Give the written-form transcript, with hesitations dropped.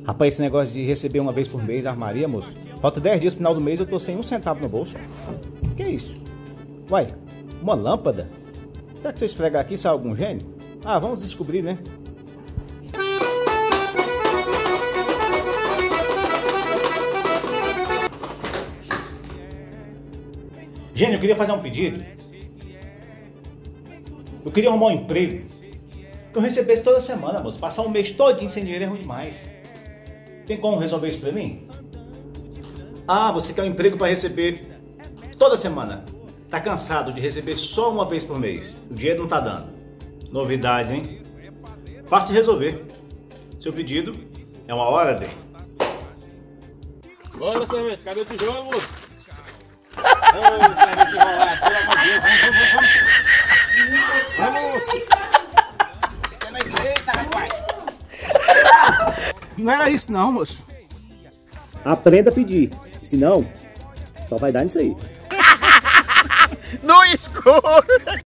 Rapaz, esse negócio de receber uma vez por mês, armaria, moço. Falta 10 dias pro final do mês, eu tô sem um centavo no bolso. Que isso? Uai, uma lâmpada? Será que se eu esfregar aqui sai algum gênio? Ah, vamos descobrir, né? Gênio, eu queria fazer um pedido. Eu queria arrumar um emprego que eu recebesse toda semana, moço. Passar um mês todinho sem dinheiro é ruim demais. Tem como resolver isso pra mim? Ah, você quer um emprego para receber toda semana. Tá cansado de receber só uma vez por mês. O dinheiro não tá dando. Novidade, hein? Fácil de resolver. Seu pedido é uma hora dele. Bora, servente, cadê o tijolo, moço? Ô, servente enrolado, pelo amor de Deus, vamos, moço! Eita, rapaz! Não era isso não, moço. Aprenda a pedir, senão só vai dar nisso aí. No escuro!